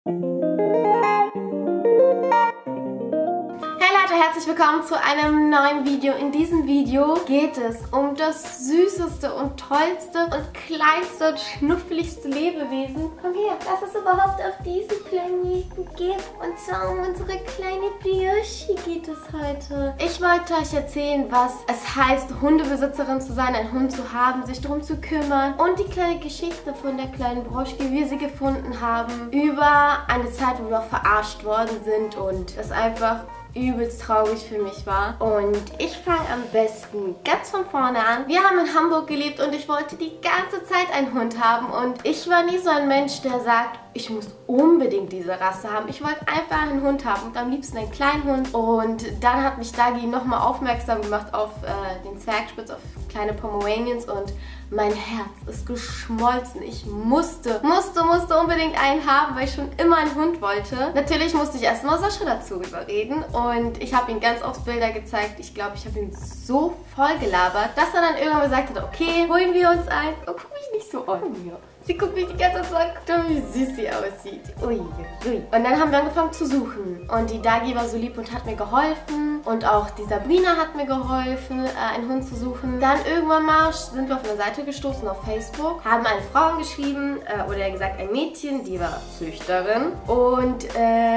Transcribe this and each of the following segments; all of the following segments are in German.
Herzlich willkommen zu einem neuen Video. In diesem Video geht es um das süßeste und tollste und kleinste und schnuffeligste Lebewesen. Komm her, lass es überhaupt auf diesem Planeten geben. Und zwar um unsere kleine Bioschi geht es heute. Ich wollte euch erzählen, was es heißt, Hundebesitzerin zu sein, einen Hund zu haben, sich darum zu kümmern und die kleine Geschichte von der kleinen Broschki, wie wir sie gefunden haben, über eine Zeit, wo wir auch verarscht worden sind und das einfach übelst traurig für mich war. Und ich fange am besten ganz von vorne an. Wir haben in Hamburg gelebt und ich wollte die ganze Zeit einen Hund haben. Und ich war nie so ein Mensch, der sagt, ich muss unbedingt diese Rasse haben. Ich wollte einfach einen Hund haben und am liebsten einen kleinen Hund. Und dann hat mich Dagi nochmal aufmerksam gemacht auf den Zwergspitz, auf kleine Pomeranians und mein Herz ist geschmolzen. Ich musste unbedingt einen haben, weil ich schon immer einen Hund wollte. Natürlich musste ich erstmal Sascha dazu überreden und ich habe ihm ganz oft Bilder gezeigt. Ich glaube, ich habe ihn so voll gelabert, dass er dann irgendwann gesagt hat, okay, holen wir uns einen. Oh, guck mich nicht so an. Sie guckt mich die ganze Zeit an, wie süß sie aussieht. Ui, ui. Und dann haben wir angefangen zu suchen. Und die Dagi war so lieb und hat mir geholfen. Und auch die Sabrina hat mir geholfen, einen Hund zu suchen. Dann irgendwann mal sind wir auf eine Seite gestoßen auf Facebook, haben eine Frau angeschrieben, oder eher gesagt ein Mädchen, die war Züchterin. Und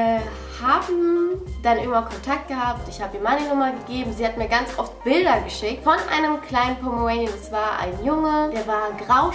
haben dann irgendwann Kontakt gehabt. Ich habe ihr meine Nummer gegeben. Sie hat mir ganz oft Bilder geschickt von einem kleinen Pomeranian. Das war ein Junge, der war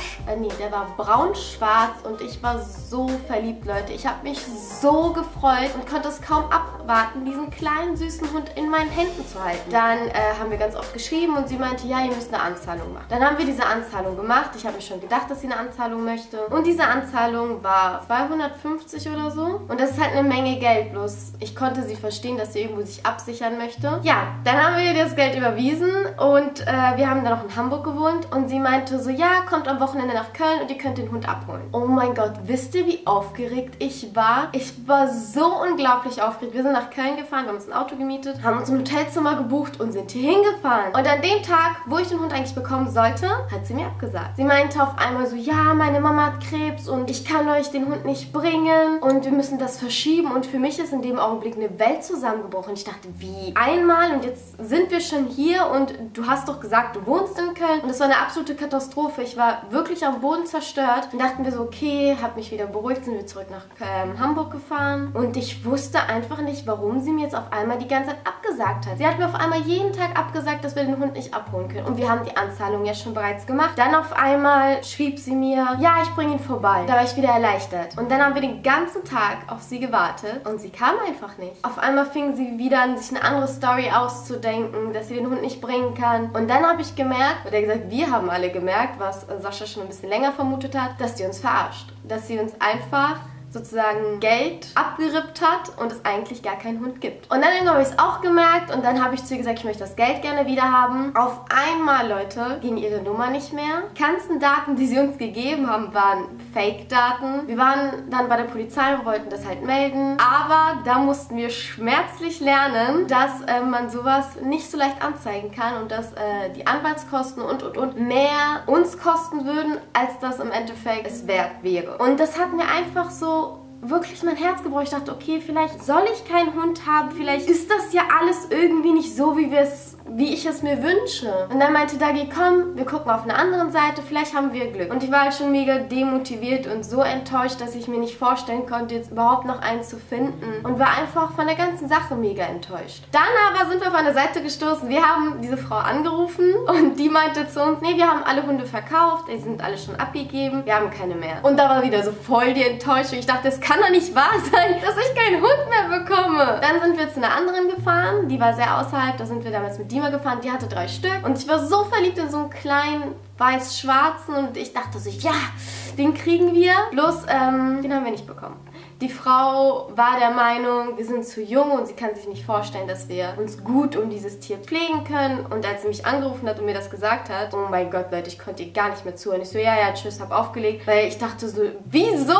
der war braun-schwarz und ich war so verliebt, Leute. Ich habe mich so gefreut und konnte es kaum abwarten, diesen kleinen süßen Hund in meinen Händen zu halten. Dann haben wir ganz oft geschrieben und sie meinte, ja, ihr müsst eine Anzahlung machen. Dann haben wir diese Anzahlung gemacht. Ich habe mir schon gedacht, dass sie eine Anzahlung möchte. Und diese Anzahlung war 250 oder so. Und das ist halt eine Menge Geld, bloß ich konnte sie verstehen, dass sie irgendwo sich absichern möchte. Ja, dann haben wir ihr das Geld überwiesen und wir haben dann noch in Hamburg gewohnt und sie meinte so, ja, kommt am Wochenende nach Köln und ihr könnt den Hund abholen. Oh mein Gott, wisst ihr, wie aufgeregt ich war? Ich war so unglaublich aufgeregt. Wir sind nach Köln gefahren, wir haben uns ein Auto gemietet, haben uns ein Hotelzimmer gebucht und sind hier hingefahren. Und an dem Tag, wo ich den Hund eigentlich bekommen sollte, hat sie mir abgesagt. Sie meinte auf einmal so, ja, meine Mama hat Krebs und ich kann euch den Hund nicht bringen und wir müssen das verschieben. Und für mich ist in dem Augenblick eine Welt zusammengebrochen. Ich dachte, wie? Einmal und jetzt sind wir schon hier und du hast doch gesagt, du wohnst in Köln. Und das war eine absolute Katastrophe. Ich war wirklich am Boden zerstört. Dann dachten wir so, okay, hab mich wieder beruhigt, sind wir zurück nach Hamburg gefahren. Und ich wusste einfach nicht, warum sie mir jetzt auf einmal die ganze Zeit abgesagt hat. Sie hat mir auf einmal jeden Tag abgesagt, dass wir den Hund nicht abholen können. Und wir haben die Anzahlung ja schon bereits gemacht. Dann auf einmal schrieb sie mir, ja, ich bringe ihn vorbei. Da war ich wieder erleichtert. Und dann haben wir den ganzen Tag auf sie gewartet und sie kam einfach nicht. Auf einmal fing sie wieder an, sich eine andere Story auszudenken, dass sie den Hund nicht bringen kann. Und dann habe ich gemerkt, oder gesagt, wir haben alle gemerkt, was Sascha schon ein bisschen länger vermutet hat, dass die uns verarscht. Dass sie uns einfach sozusagen Geld abgerippt hat und es eigentlich gar keinen Hund gibt. Und dann irgendwann habe ich es auch gemerkt und dann habe ich zu ihr gesagt, ich möchte das Geld gerne wieder haben. Auf einmal, Leute, ging ihre Nummer nicht mehr. Die ganzen Daten, die sie uns gegeben haben, waren Fake-Daten. Wir waren dann bei der Polizei und wollten das halt melden. Aber da mussten wir schmerzlich lernen, dass man sowas nicht so leicht anzeigen kann und dass die Anwaltskosten und mehr uns kosten würden, als das im Endeffekt es wert wäre. Und das hat mir einfach so wirklich mein Herz gebrochen. Ich dachte, okay, vielleicht soll ich keinen Hund haben, vielleicht ist das ja alles irgendwie nicht so, wie ich es mir wünsche. Und dann meinte Dagi, komm, wir gucken auf einer anderen Seite, vielleicht haben wir Glück. Und ich war halt schon mega demotiviert und so enttäuscht, dass ich mir nicht vorstellen konnte, jetzt überhaupt noch einen zu finden. Und war einfach von der ganzen Sache mega enttäuscht. Dann aber sind wir auf eine Seite gestoßen. Wir haben diese Frau angerufen und die meinte zu uns, nee, wir haben alle Hunde verkauft, die sind alle schon abgegeben, wir haben keine mehr. Und da war wieder so voll die Enttäuschung. Ich dachte, es kann doch nicht wahr sein, dass ich keinen Hund mehr bekomme. Dann sind wir zu einer anderen gefahren, die war sehr außerhalb, da sind wir damals mit Dima gefahren, die hatte 3 Stück und ich war so verliebt in so einen kleinen weiß-schwarzen und ich dachte so, ja, den kriegen wir. Bloß, den haben wir nicht bekommen. Die Frau war der Meinung, wir sind zu jung und sie kann sich nicht vorstellen, dass wir uns gut um dieses Tier pflegen können. Und als sie mich angerufen hat und mir das gesagt hat, oh mein Gott, Leute, ich konnte ihr gar nicht mehr zuhören. Ich so, ja, ja, tschüss, hab aufgelegt. Weil ich dachte so, wieso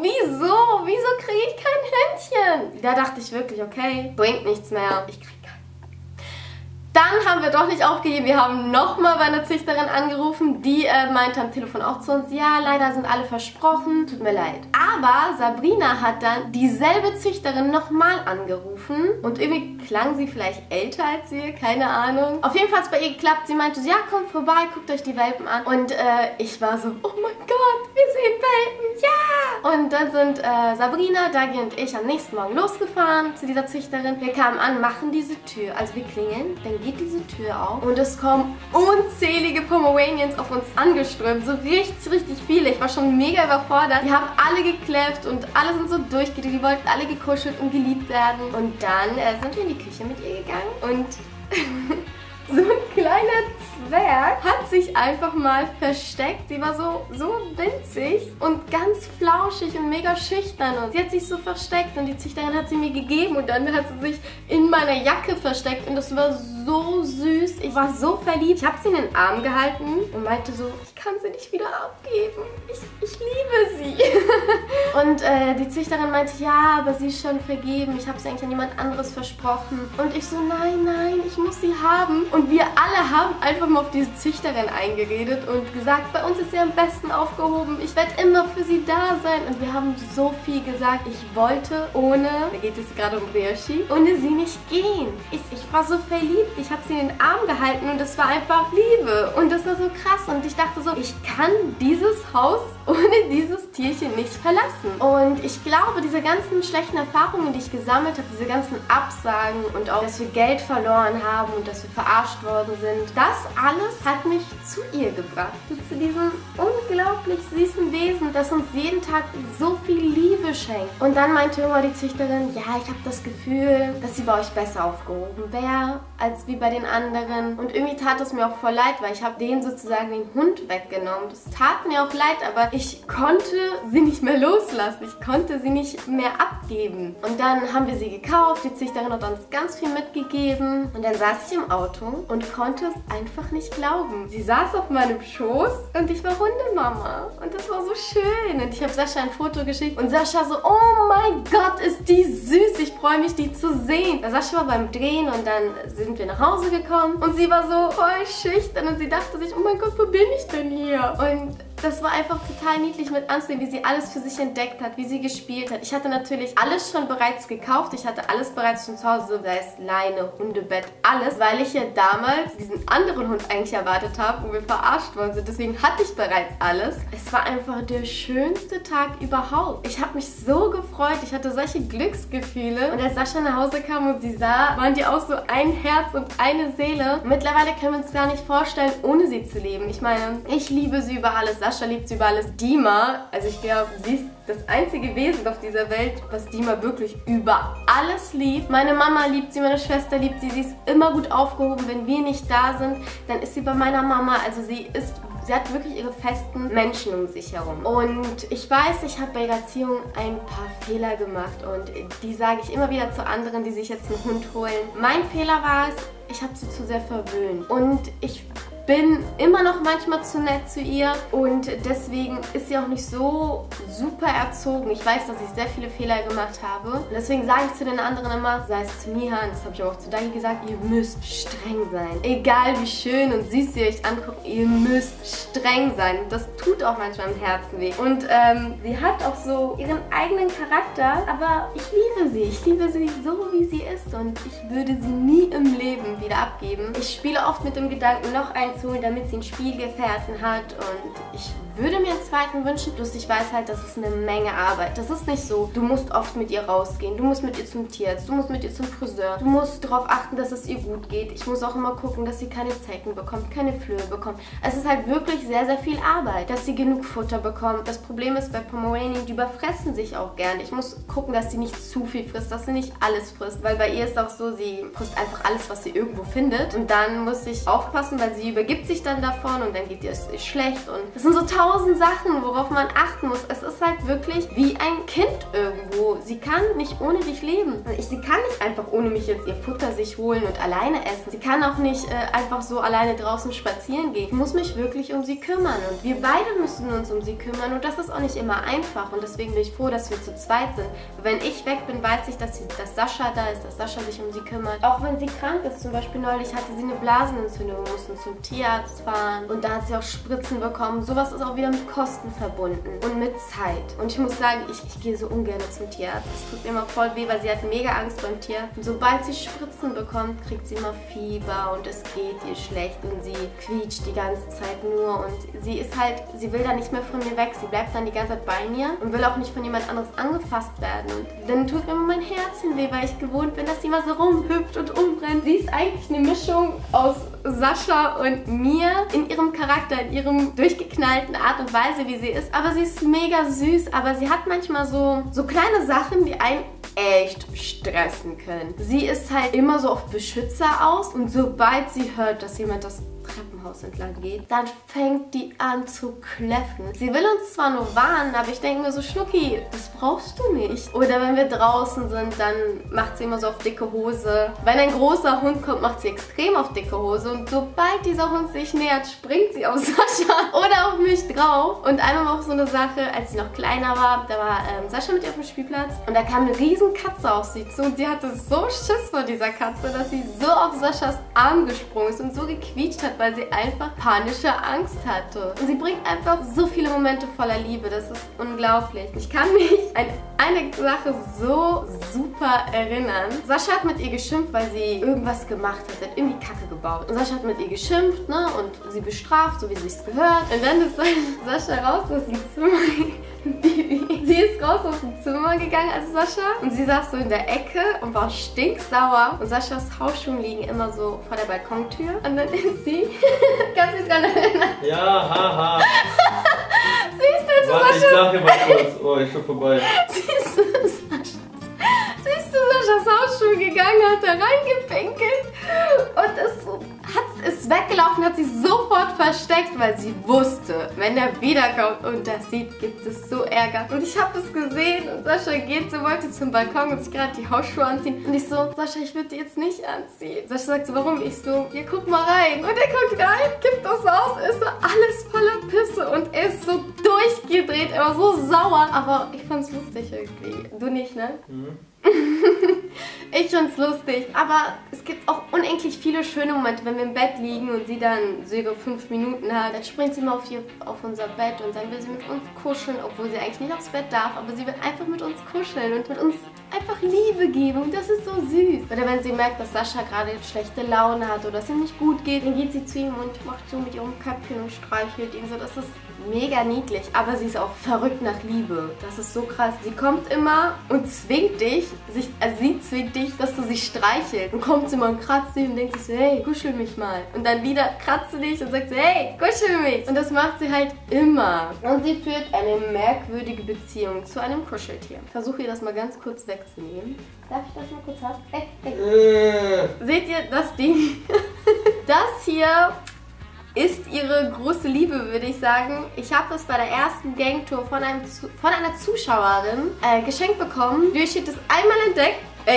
kriege ich kein Händchen? Da dachte ich wirklich, okay, bringt nichts mehr. Ich kriege keinen. Dann haben wir doch nicht aufgegeben. Wir haben nochmal bei einer Züchterin angerufen. Die meinte am Telefon auch zu uns, ja, leider sind alle versprochen. Tut mir leid. Aber Sabrina hat dann dieselbe Züchterin nochmal angerufen. Und irgendwie klang sie vielleicht älter als wir, keine Ahnung. Auf jeden Fall hat es bei ihr geklappt. Sie meinte, ja, kommt vorbei, guckt euch die Welpen an. Und ich war so, oh mein Gott, wir sehen Welpen, ja! Und dann sind Sabrina, Dagi und ich am nächsten Morgen losgefahren zu dieser Züchterin. Wir kamen an, machen diese Tür, also wir klingeln, dann geht diese Tür auf und es kommen unzählige Pomeranians auf uns angeströmt, so richtig viele. Ich war schon mega überfordert. Die haben alle gekläfft und alle sind so durchgedreht, die wollten alle gekuschelt und geliebt werden. Und dann sind wir in die Küche mit ihr gegangen und so ein kleiner Zwerg hat sich einfach mal versteckt. Sie war so winzig und ganz flauschig und mega schüchtern. Und sie hat sich so versteckt und die Züchterin hat sie mir gegeben. Und dann hat sie sich in meiner Jacke versteckt und das war so süß. Ich war so verliebt. Ich habe sie in den Arm gehalten und meinte so, ich kann sie nicht wieder abgeben. Ich liebe sie. Und die Züchterin meinte, ja, aber sie ist schon vergeben. Ich habe sie eigentlich an jemand anderes versprochen. Und ich so, nein, ich muss sie haben. Und wir alle haben einfach mal auf diese Züchterin eingeredet und gesagt, bei uns ist sie am besten aufgehoben. Ich werde immer für sie da sein. Und wir haben so viel gesagt. Ich wollte da geht es gerade um Ryoshi, ohne sie nicht gehen. Ich war so verliebt. Ich habe sie in den Arm gehalten und es war einfach Liebe. Und das war so krass. Und ich dachte so, ich kann dieses Haus ohne dieses Tierchen nicht verlassen. Und ich glaube, diese ganzen schlechten Erfahrungen, die ich gesammelt habe, diese ganzen Absagen und auch, dass wir Geld verloren haben und dass wir verarscht worden sind, das alles hat mich zu ihr gebracht. Zu diesem unglaublich süßen Wesen, das uns jeden Tag so viel Liebe schenkt. Und dann meinte irgendwann die Züchterin, ja, ich habe das Gefühl, dass sie bei euch besser aufgehoben wäre, als wie bei den anderen. Und irgendwie tat es mir auch voll leid, weil ich habe denen sozusagen den Hund weggenommen. Das tat mir auch leid, aber ich konnte sie nicht mehr loslassen. Ich konnte sie nicht mehr abgeben. Und dann haben wir sie gekauft. Die Züchterin hat uns ganz viel mitgegeben. Und dann saß ich im Auto und konnte es einfach nicht glauben. Sie saß auf meinem Schoß und ich war Hundemama. Und das war so schön. Und ich habe Sascha ein Foto geschickt und Sascha so, oh mein Gott, ist die süß. Ich freue mich, die zu sehen. Sascha war beim Drehen und dann sind wir nach Hause gekommen und sie war so voll schüchtern und sie dachte sich, oh mein Gott, wo bin ich denn hier? Und das war einfach total niedlich mit anzusehen, wie sie alles für sich entdeckt hat, wie sie gespielt hat. Ich hatte natürlich alles schon bereits gekauft. Ich hatte alles bereits schon zu Hause, sei es Leine, Hundebett, alles, weil ich ja damals diesen anderen Hund eigentlich erwartet habe, wo wir verarscht worden sind. Deswegen hatte ich bereits alles. Es war einfach der schönste Tag überhaupt. Ich habe mich so gefreut. Ich hatte solche Glücksgefühle. Und als Sascha nach Hause kam und sie sah, waren die auch so ein Herz und eine Seele. Und mittlerweile können wir uns gar nicht vorstellen, ohne sie zu leben. Ich meine, ich liebe sie über alles. Sascha liebt sie über alles. Dima, also ich glaube, sie ist das einzige Wesen auf dieser Welt, was Dima wirklich über alles liebt. Meine Mama liebt sie, meine Schwester liebt sie. Sie ist immer gut aufgehoben. Wenn wir nicht da sind, dann ist sie bei meiner Mama. Also sie hat wirklich ihre festen Menschen um sich herum. Und ich weiß, ich habe bei ihrer Erziehung ein paar Fehler gemacht. Und die sage ich immer wieder zu anderen, die sich jetzt einen Hund holen. Mein Fehler war es, ich habe sie zu sehr verwöhnt. Und ich bin immer noch manchmal zu nett zu ihr und deswegen ist sie auch nicht so super erzogen. Ich weiß, dass ich sehr viele Fehler gemacht habe und deswegen sage ich zu den anderen immer, sei es zu Nihan, das habe ich auch zu Dagi gesagt, ihr müsst streng sein. Egal wie schön und süß ihr euch anguckt, ihr müsst streng sein. Und das tut auch manchmal im Herzen weh. Und sie hat auch so ihren eigenen Charakter, aber ich liebe sie. Ich liebe sie so, wie sie ist und ich würde sie nie im Leben wieder abgeben. Ich spiele oft mit dem Gedanken, noch einen zu holen, damit sie einen Spielgefährten hat und ich würde mir einen zweiten wünschen, bloß ich weiß halt, das ist eine Menge Arbeit. Das ist nicht so, du musst oft mit ihr rausgehen, du musst mit ihr zum Tierarzt, du musst mit ihr zum Friseur, du musst darauf achten, dass es ihr gut geht. Ich muss auch immer gucken, dass sie keine Zecken bekommt, keine Flöhe bekommt. Es ist halt wirklich sehr, sehr viel Arbeit, dass sie genug Futter bekommt. Das Problem ist bei Pomeranian, die überfressen sich auch gern. Ich muss gucken, dass sie nicht zu viel frisst, dass sie nicht alles frisst, weil bei ihr ist auch so, sie frisst einfach alles, was sie irgendwo findet und dann muss ich aufpassen, weil sie übergibt sich dann davon und dann geht ihr es schlecht und das sind so 1000 Sachen, worauf man achten muss. Es ist halt wirklich wie ein Kind irgendwo. Sie kann nicht ohne dich leben. Sie kann nicht einfach ohne mich jetzt ihr Futter sich holen und alleine essen. Sie kann auch nicht einfach so alleine draußen spazieren gehen. Ich muss mich wirklich um sie kümmern und wir beide müssen uns um sie kümmern und das ist auch nicht immer einfach und deswegen bin ich froh, dass wir zu zweit sind. Wenn ich weg bin, weiß ich, dass Sascha da ist, dass Sascha sich um sie kümmert. Auch wenn sie krank ist, zum Beispiel neulich hatte sie eine Blasenentzündung, wir mussten zum Tierarzt fahren und da hat sie auch Spritzen bekommen. Sowas ist auch wieder mit Kosten verbunden und mit Zeit. Und ich muss sagen, ich gehe so ungern zum Tierarzt. Es tut mir immer voll weh, weil sie hat mega Angst beim Tier. Und sobald sie Spritzen bekommt, kriegt sie immer Fieber und es geht ihr schlecht und sie quietscht die ganze Zeit nur und sie ist halt, sie will dann nicht mehr von mir weg. Sie bleibt dann die ganze Zeit bei mir und will auch nicht von jemand anderes angefasst werden. Und dann tut mir immer mein Herzen weh, weil ich gewohnt bin, dass sie immer so rumhüpft und umrennt. Sie ist eigentlich eine Mischung aus Sascha und mir in ihrem Charakter, in ihrem durchgeknallten Art und Weise, wie sie ist. Aber sie ist mega süß, aber sie hat manchmal so kleine Sachen, die einen echt stressen können. Sie ist halt immer so auf Beschützer aus und sobald sie hört, dass jemand das Treppenhaus entlang geht, dann fängt die an zu kläffen. Sie will uns zwar nur warnen, aber ich denke mir so, Schnucki, das brauchst du nicht. Oder wenn wir draußen sind, dann macht sie immer so auf dicke Hose. Wenn ein großer Hund kommt, macht sie extrem auf dicke Hose und sobald dieser Hund sich nähert, springt sie auf Sascha oder auf mich drauf. Und einmal war auch so eine Sache, als sie noch kleiner war, da war Sascha mit ihr auf dem Spielplatz und da kam eine riesen Katze auf sie zu und sie hatte so Schiss vor dieser Katze, dass sie so auf Saschas Arm gesprungen ist und so gequietscht hat, weil sie einfach panische Angst hatte. Und sie bringt einfach so viele Momente voller Liebe. Das ist unglaublich. Ich kann mich an eine Sache so super erinnern. Sascha hat mit ihr geschimpft, weil sie irgendwas gemacht hat. Sie hat irgendwie Kacke gebaut. Und Sascha hat mit ihr geschimpft, ne? Und sie bestraft, so wie sie es gehört. Und dann ist Sascha raus aus dem Zimmer. Sie ist raus aus dem Zimmer gegangen als Sascha und sie saß so in der Ecke und war stinksauer und Saschas Hausschuhe liegen immer so vor der Balkontür und dann ist sie, kannst du dich dran erinnern? Ja, haha. Siehst du zu Warte, ich lache mal kurz. Oh, ist schon vorbei. Siehst du Saschas Hausschuhe gegangen, hat da reingepinkelt und ist weggelaufen, hat sich sofort versteckt, weil sie wusste, wenn er wiederkommt und das sieht, gibt es so Ärger. Und ich habe es gesehen und Sascha wollte zum Balkon und sich gerade die Hausschuhe anziehen. Und ich so, Sascha, ich würde die jetzt nicht anziehen. Sascha sagt so, warum? Ich so, ja, guck mal rein. Und er guckt rein, kippt das aus, ist so alles voller Pisse und er ist so durchgedreht, er war so sauer. Aber ich fand's lustig irgendwie. Du nicht, ne? Mhm. Ich find's lustig, aber es gibt auch unendlich viele schöne Momente, wenn wir im Bett liegen und sie dann so ihre 5 Minuten hat. Dann springt sie mal auf unser Bett und dann will sie mit uns kuscheln, obwohl sie eigentlich nicht aufs Bett darf, aber sie will einfach mit uns kuscheln und mit uns einfach Liebe geben und das ist so süß. Oder wenn sie merkt, dass Sascha gerade schlechte Laune hat oder es ihm nicht gut geht, dann geht sie zu ihm und macht so mit ihrem Köpfchen und streichelt ihn so. Das ist mega niedlich, aber sie ist auch verrückt nach Liebe. Das ist so krass. Sie kommt immer und zwingt dich, sie zwingt dich, dass du sie streichelst. Und kommt sie mal und kratzt dich und denkt sich so, hey, kuschel mich mal. Und dann wieder kratzt sie dich und sagt so, hey, kuschel mich. Und das macht sie halt immer. Und sie führt eine merkwürdige Beziehung zu einem Kuscheltier. Ich versuche ihr das mal ganz kurz wegzunehmen. Darf ich das mal kurz haben? Hey. Seht ihr das Ding? Das hier ist ihre große Liebe, würde ich sagen. Ich habe es bei der ersten Gangtour von einer Zuschauerin geschenkt bekommen. Die hat es einmal entdeckt.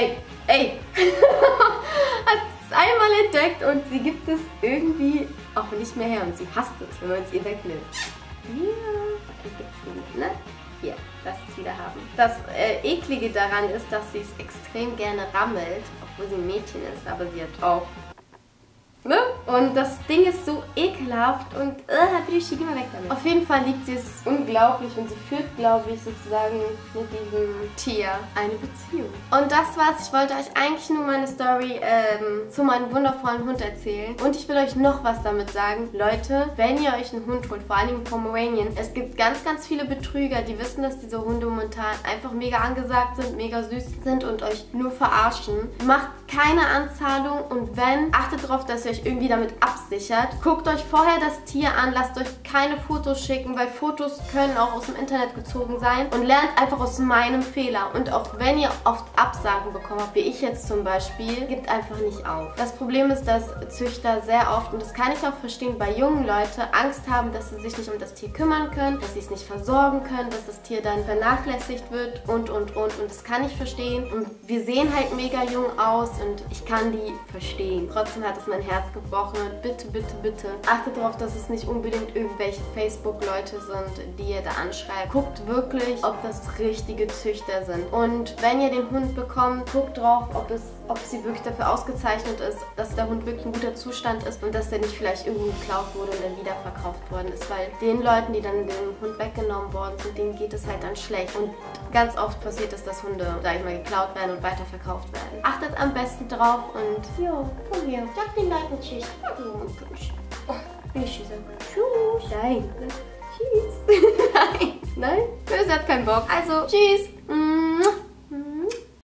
Hat es einmal entdeckt und sie gibt es irgendwie auch nicht mehr her. Und sie hasst es, wenn man es ihr wegnimmt. Hier, ne? Hier, lass es wieder haben. Das Eklige daran ist, dass sie es extrem gerne rammelt, obwohl sie ein Mädchen ist, aber sie hat auch. Ne? Und das Ding ist so ekelhaft und bitte schick immer weg damit. Auf jeden Fall liebt sie es unglaublich und sie führt, glaube ich, sozusagen mit diesem Tier eine Beziehung. Und das war's. Ich wollte euch eigentlich nur meine Story zu meinem wundervollen Hund erzählen. Und ich will euch noch was damit sagen. Leute, wenn ihr euch einen Hund holt, vor allem Pomeranian, es gibt ganz, ganz viele Betrüger, die wissen, dass diese Hunde momentan einfach mega angesagt sind, mega süß sind und euch nur verarschen. Macht keine Anzahlung und wenn, achtet darauf, dass ihr euch euch irgendwie damit absichert. Guckt euch vorher das Tier an, lasst euch keine Fotos schicken, weil Fotos können auch aus dem Internet gezogen sein und lernt einfach aus meinem Fehler. Und auch wenn ihr oft Absagen bekommen habt, wie ich jetzt zum Beispiel, gebt einfach nicht auf. Das Problem ist, dass Züchter sehr oft, und das kann ich auch verstehen, bei jungen Leuten Angst haben, dass sie sich nicht um das Tier kümmern können, dass sie es nicht versorgen können, dass das Tier dann vernachlässigt wird und. Und das kann ich verstehen. Und wir sehen halt mega jung aus und ich kann die verstehen. Trotzdem hat es mein Herz gebrochen. Und bitte, bitte, bitte achtet darauf, dass es nicht unbedingt irgendwelche Facebook-Leute sind, die ihr da anschreibt. Guckt wirklich, ob das richtige Züchter sind. Und wenn ihr den Hund bekommt, guckt drauf, ob sie wirklich dafür ausgezeichnet ist, dass der Hund wirklich in guter Zustand ist und dass der nicht vielleicht irgendwo geklaut wurde und dann wieder verkauft worden ist. Weil den Leuten, die dann den Hund weggenommen worden sind, denen geht es halt dann schlecht. Und ganz oft passiert es, dass Hunde, sag ich mal, geklaut werden und weiterverkauft werden. Achtet am besten drauf und ja, komm hier. Sag den Leuten Tschüss. Sag den Leuten Tschüss. Ich sag Tschüss. Nein. Tschüss. Nein? Nein? Böse hat keinen Bock. Also, Tschüss.